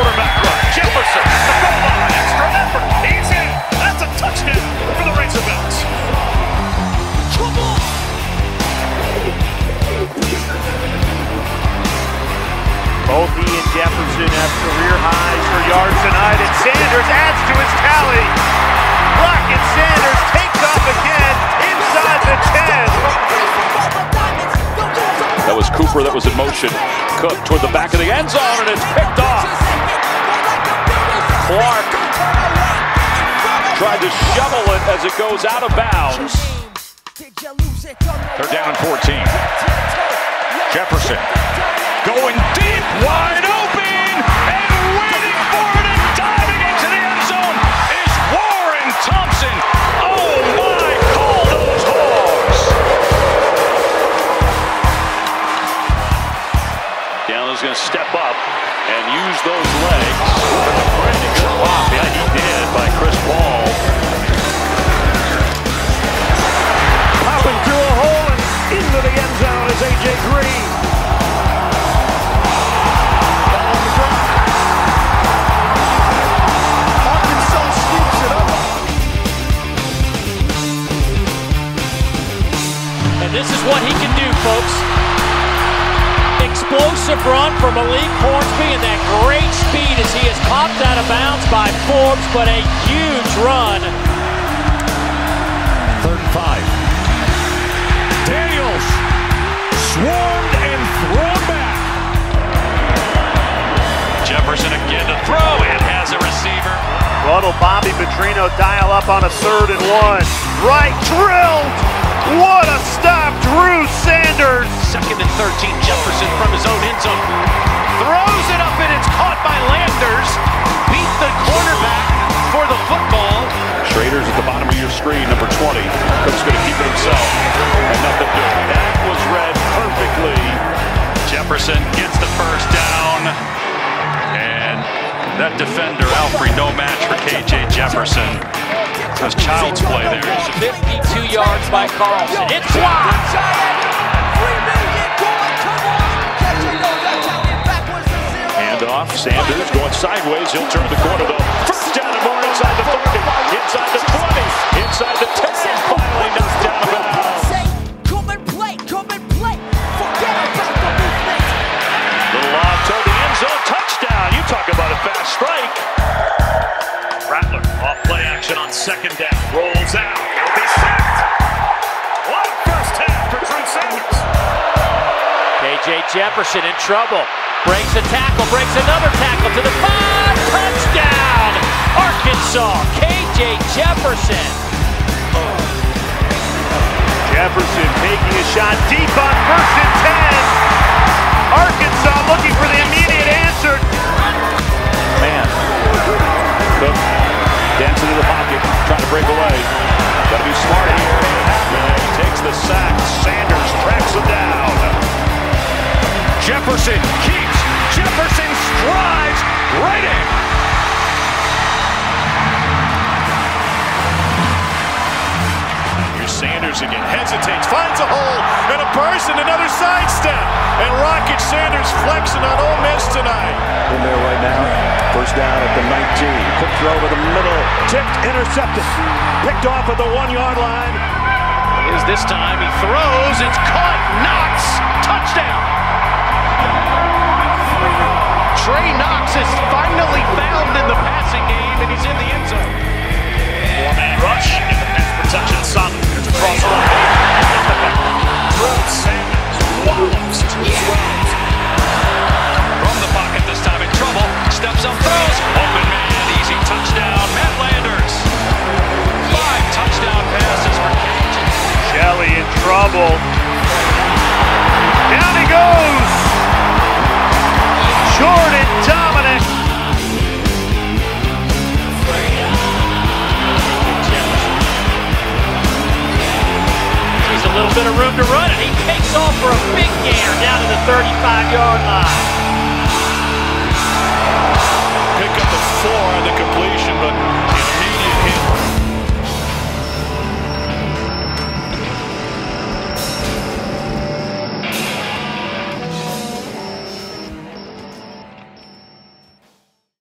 quarterback run. Jefferson at the goal line. Extra effort. He's in. That's a touchdown for the Razorbacks. Come on. Both he and Jefferson have career highs for yards tonight, and Sanders adds to his tally. Rocket Sanders takes off again inside the 10. That was Cooper that was in motion. Cook toward the back of the end zone, and it's picked off. Clark tried to shovel it as it goes out of bounds. They're down 14. Jefferson going deep, wide open, and waiting for it and diving into the end zone is Warren Thompson. Oh my, call those hogs. Gallen's going to step up and use those legs. Pretty good pop, yeah, he did, by Chris Paul. Popping through a hole and into the end zone is A.J. Green. This is what he can do, folks. Explosive run from Malik Hornsby and that great speed as he is popped out of bounds by Forbes, but a huge run. 3rd and 5. Daniels swarmed and thrown back. Jefferson again to throw and has a receiver. What'll Bobby Petrino dial up on a 3rd and 1? Right, drilled! What a stop, Drew Sanders! 2nd and 13, Jefferson from his own end zone. Throws it up and it's caught by Landers. Beat the cornerback for the football. Schrader's at the bottom of your screen, number 20. Cook's going to keep it himself. And nothing doing. That was read perfectly. Jefferson gets the first down. And that defender, Alfrey, no match for KJ Jefferson. That's child's play there. 52 yards by Carlson. It's blocked. Hand off. Sanders going sideways. He'll turn the corner though. First down and more inside the 30. Inside the 20. Inside the 10. Finally knocked down the bounds. Come and play. Forget about the movement. Little lob toward the end zone. Touchdown. You talk about a fast strike. Rattler off play action on 2nd down. Rolls out. He'll be sacked. What a first half for Drew Sanders. KJ Jefferson in trouble. Breaks a tackle, breaks another tackle to the 5. Touchdown! Arkansas, KJ Jefferson. Jefferson taking a shot deep on 1st and 10. Arkansas looking for the immediate answer. Man. Cook dancing into the pocket, trying to break away. Got to be smart here. And he takes the sack. Sanders tracks him down. Jefferson keeps. Jefferson strides right in. Here's Sanders again. Hesitates, finds a hole, and a burst, and another sidestep. And Rocket Sanders flexing on Ole Miss tonight. In there right now. First down at the 19. Quick throw to the middle. Tipped, intercepted. Picked off at the 1-yard line. Is this time he throws. It's caught. Knox. Touchdown. Trey Knox is finally found in the passing game, and he's in the end zone. 4-man rush. And the pass protection solid. There's a crossover. Drew Sanders wallows to his right. From the pocket this time in trouble. Steps up, throws. Open man. Easy touchdown. Matt Landers. 5 touchdown passes for KJ. Shelley in trouble. Down he goes. Jordan Dominic. He's a little bit of room to run, and he takes off for a big gainer down to the 35-yard line. Pick up the 4 on the completion, but